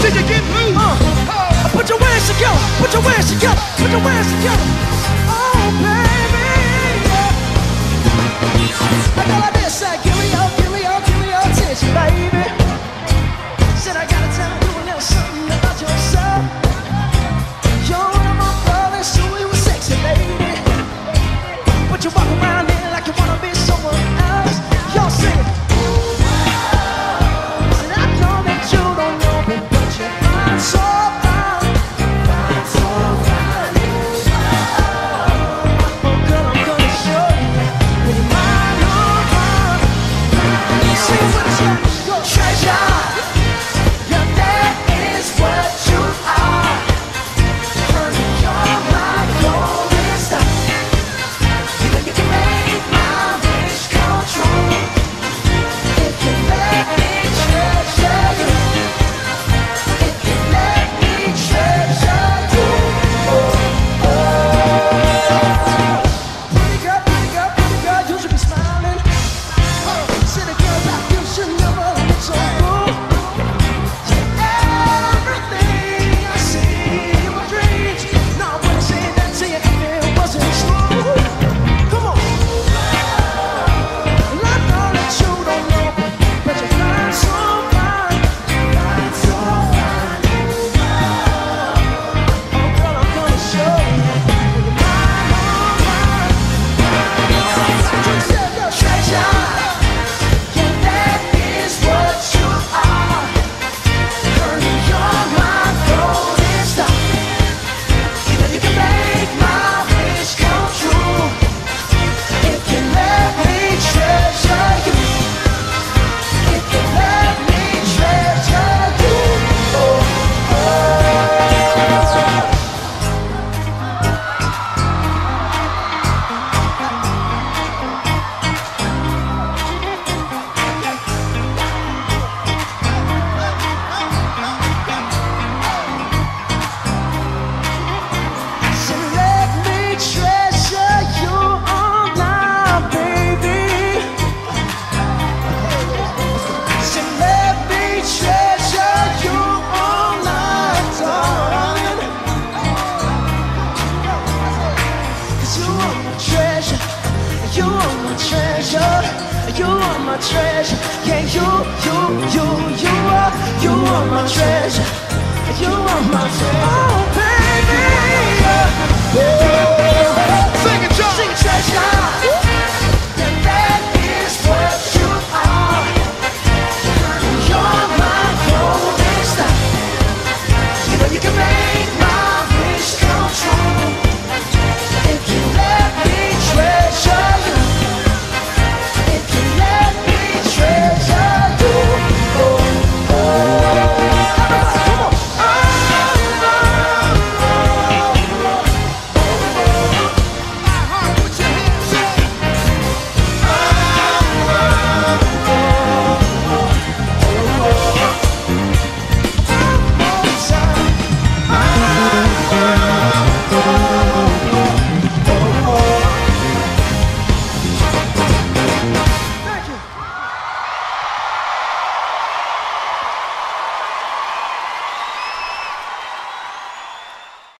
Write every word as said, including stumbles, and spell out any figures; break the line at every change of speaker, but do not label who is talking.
Till you get loose. Uh,
oh. Put your hands together, put your hands together, put your hands together. Oh, baby, yeah. I go like this, I give me your, give me your, give me your attention, baby. Said I gotta tell you a little something about yourself. You're one of my brothers, so you were sexy, lady. But you walk around here like you wanna be someone else. Y'all sing it. Said I know that you don't know me, but you're fine, so fine, fine, so fine. Oh, girl, I'm gonna show you. When you're mine, oh, mine. Sing it with us, go. Treasure. Yeah, that is what you are. Honey, you're my golden star. You know you can make my wish come true if you let me treasure you. If you let me treasure you. Oh, oh. Pretty girl, pretty girl, pretty girl, you should be smiling. Oh, silly girl like you should never look so cool. Everything I see in my dreams. Now I wanna say that to you if it wasn't true. Come on. Well, I know that you don't know, but you're fine, so fine, fine, so fine. Oh, girl, I'm gonna show you. When you're mine, oh, mine. Treasure. Yeah, that is what you are. Honey, you're my golden star. You know you can make my wish come true if you let me treasure you. If you let me treasure you. Oh, oh. So let me treasure you all now, baby. So let me treasure you all night, darling. 'Cause you are my treasure, you are my treasure, you are my treasure. Yeah, you, you, you, you are, you are my treasure, you are my treasure. Oh, baby, yeah. Oh,
Sing it, John.
sing treasure.